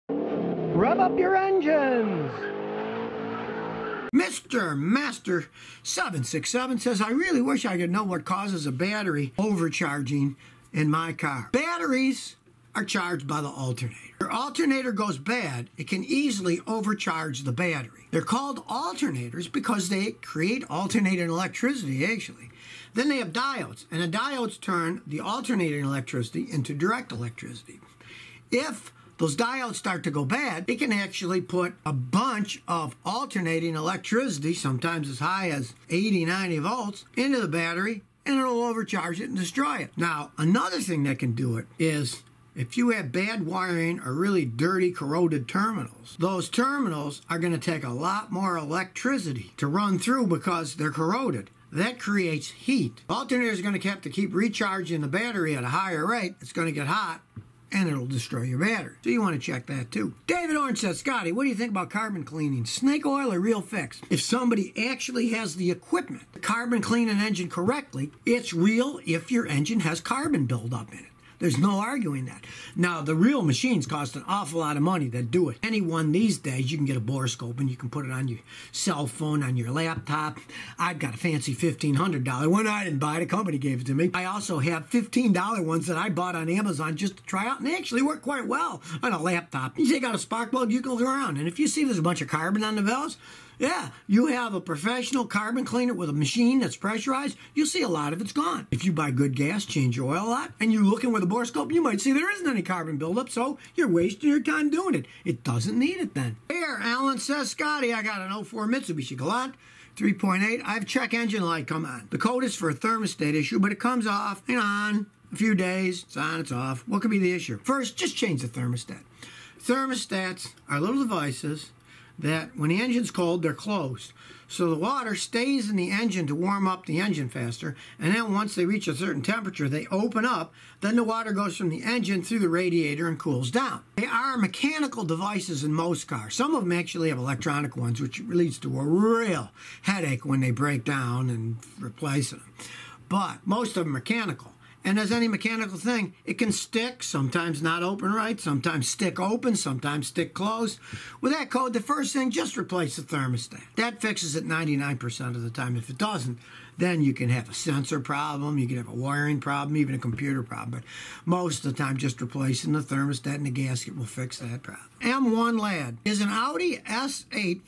Rev up your engines! Mr. Master 767 says, I really wish I could know what causes a battery overcharging in my car. Batteries are charged by the alternator. Your alternator goes bad, it can easily overcharge the battery. They're called alternators because they create alternating electricity, actually. Then they have diodes, and the diodes turn the alternating electricity into direct electricity. If those diodes start to go bad, it can actually put a bunch of alternating electricity, sometimes as high as 80, 90 volts, into the battery, and it'll overcharge it and destroy it. Now, another thing that can do it is if you have bad wiring or really dirty, corroded terminals, those terminals are going to take a lot more electricity to run through because they're corroded. That creates heat. The alternator is going to have to keep recharging the battery at a higher rate. It's going to get hot, and it'll destroy your battery. So you want to check that too. David Orange says, Scotty, what do you think about carbon cleaning? Snake oil or real fix? If somebody actually has the equipment to carbon clean an engine correctly, it's real if your engine has carbon buildup in it. There's no arguing that. Now, the real machines cost an awful lot of money that do it. Anyone these days, you can get a borescope and you can put it on your cell phone, on your laptop. I've got a fancy $1,500 one. I didn't buy it. A company gave it to me. I also have $15 ones that I bought on Amazon just to try out, and they actually work quite well on a laptop. You take out a spark plug, you go around, and if you see there's a bunch of carbon on the valves, yeah, you have a professional carbon cleaner with a machine that's pressurized, you'll see a lot of it's gone. If you buy good gas, change your oil a lot, and you look in with a borescope, you might see there isn't any carbon buildup, so you're wasting your time doing it. It doesn't need it then. Here, Alan says, Scotty, I got an 04 Mitsubishi Galant 3.8. I have check engine light come on. The code is for a thermostat issue, but it comes off and on a few days. It's on, it's off. What could be the issue? First, just change the thermostat. Thermostats are little devices that when the engine's cold, they're closed. So the water stays in the engine to warm up the engine faster, and then once they reach a certain temperature, they open up, then the water goes from the engine through the radiator and cools down. They are mechanical devices in most cars. Some of them actually have electronic ones, which leads to a real headache when they break down and replace them. But most of them are mechanical. And as any mechanical thing, it can stick, sometimes not open right, sometimes stick open, sometimes stick closed. With that code, the first thing, just replace the thermostat. That fixes it 99% of the time. If it doesn't, then you can have a sensor problem, you can have a wiring problem, even a computer problem. But most of the time, just replacing the thermostat and the gasket will fix that problem. M1 Lad, is an Audi S8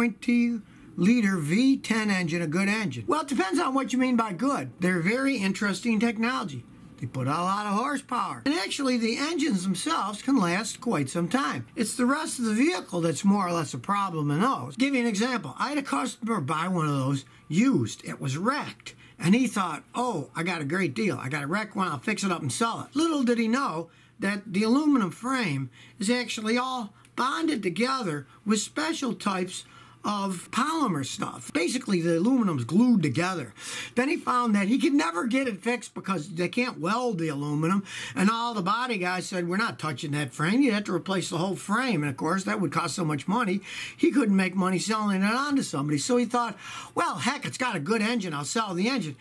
5.2 liter V10 engine a good engine? Well, it depends on what you mean by good. They're very interesting technology. They put out a lot of horsepower. And actually, the engines themselves can last quite some time. It's the rest of the vehicle that's more or less a problem in those. Give you an example. I had a customer buy one of those used. It was wrecked. And he thought, oh, I got a great deal. I got a wrecked one. I'll fix it up and sell it. Little did he know that the aluminum frame is actually all bonded together with special types of polymer stuff. Basically, the aluminum's glued together. Then he found that he could never get it fixed because they can't weld the aluminum, and all the body guys said, we're not touching that frame. You have to replace the whole frame, and of course, that would cost so much money, he couldn't make money selling it on to somebody. So he thought, well, heck, it's got a good engine. I'll sell the engine.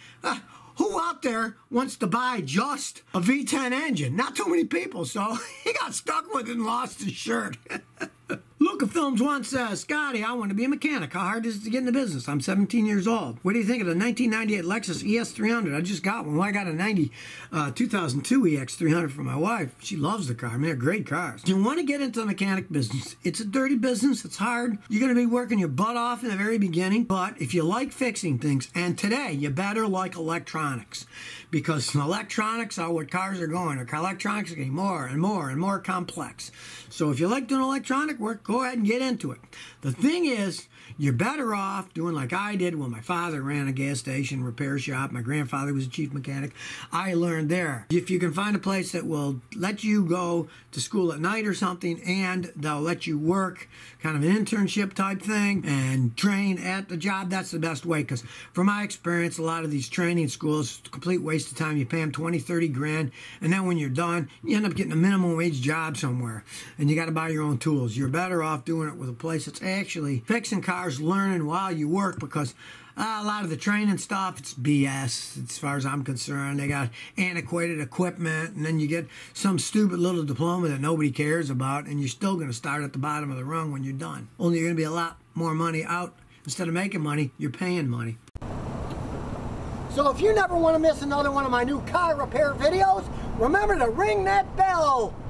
Who out there wants to buy just a V10 engine? Not too many people, so he got stuck with it and lost his shirt. Luca Films once says, Scotty, I want to be a mechanic. How hard is it to get in the business? I'm 17 years old. What do you think of the 1998 Lexus ES300? I just got one. Well, I got a 2002 EX300 for my wife. She loves the car. I mean, they're great cars. You want to get into the mechanic business. It's a dirty business. It's hard. You're going to be working your butt off in the very beginning. But if you like fixing things, and today you better like electronics, because electronics are what cars are going. Electronics are getting more and more and more complex. So if you like doing electronic work, go ahead and get into it. The thing is, you're better off doing like I did when my father ran a gas station repair shop. My grandfather was a chief mechanic. I learned there. If you can find a place that will let you go to school at night or something, and they'll let you work, kind of an internship type thing, and train at the job, that's the best way. Because from my experience, a lot of these training schools, it's a complete waste of time. You pay them 20, 30 grand, and then when you're done, you end up getting a minimum wage job somewhere, and you got to buy your own tools. You're better off doing it with a place that's actually fixing cars, learning while you work, because A lot of the training stuff, it's BS as far as I'm concerned. They got antiquated equipment, and then you get some stupid little diploma that nobody cares about, and you're still going to start at the bottom of the rung when you're done. Only you're going to be a lot more money out. Instead of making money, you're paying money. So if you never want to miss another one of my new car repair videos, remember to ring that bell.